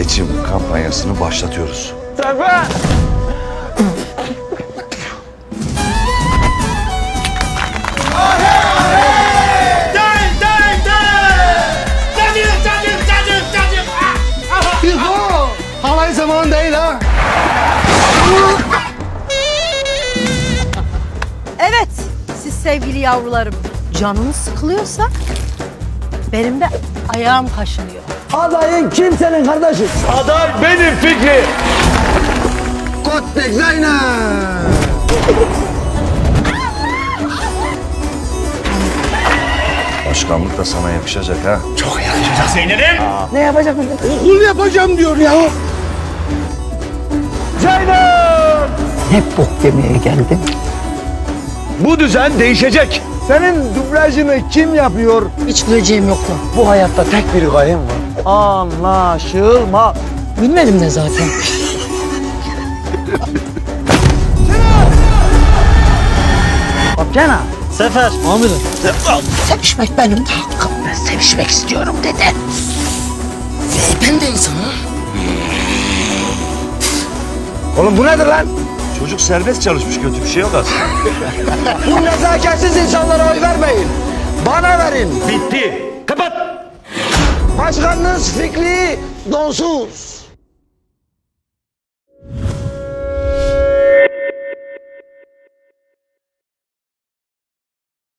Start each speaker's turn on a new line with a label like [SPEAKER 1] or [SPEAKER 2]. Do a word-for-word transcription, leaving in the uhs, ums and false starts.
[SPEAKER 1] seçim kampanyasını başlatıyoruz.
[SPEAKER 2] Sefer!
[SPEAKER 3] Halay zamanı değil ha.
[SPEAKER 4] Evet, siz sevgili yavrularım, canınız sıkılıyorsa benim de ayağım kaşınıyor.
[SPEAKER 3] Adayın kimsenin kardeşi?
[SPEAKER 2] Aday benim Fikri.
[SPEAKER 3] Kottek Zeynep.
[SPEAKER 1] Başkanlık da sana yakışacak ha.
[SPEAKER 2] Çok yakışacak Zeynep'im.
[SPEAKER 3] Ne yapacakmış? Okul yapacağım diyor ya.
[SPEAKER 2] Zeynep!
[SPEAKER 3] Hep bok yemeye geldin.
[SPEAKER 2] Bu düzen değişecek.
[SPEAKER 3] Senin dublajını kim yapıyor?
[SPEAKER 4] Hiç güleceğim yoktu.
[SPEAKER 3] Bu hayatta tek bir gayem var. Anlaşılma.
[SPEAKER 4] Bilmedim de zaten.
[SPEAKER 3] Kaptana.
[SPEAKER 2] Sefer.
[SPEAKER 3] Amirim.
[SPEAKER 4] Sevişmek benim de hakkım. Ben sevişmek istiyorum dede. Ve ben de insanım.
[SPEAKER 3] Oğlum bu nedir lan?
[SPEAKER 1] Çocuk serbest çalışmış, kötü bir şey yok aslında.
[SPEAKER 3] Bu nezakatsiz insanlara oy vermeyin. Bana verin.
[SPEAKER 2] Bitti. Kapat.
[SPEAKER 3] Başkanınız Fikri Donsuz.